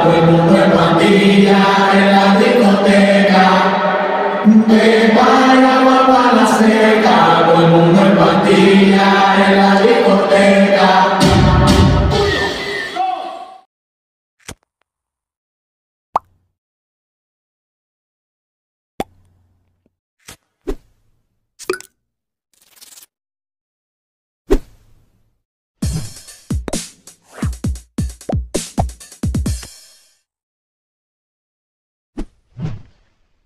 todo el mundo en pandilla en la discoteca. De Bayamón pa' la Seca, todo el mundo en pandilla en la discoteca.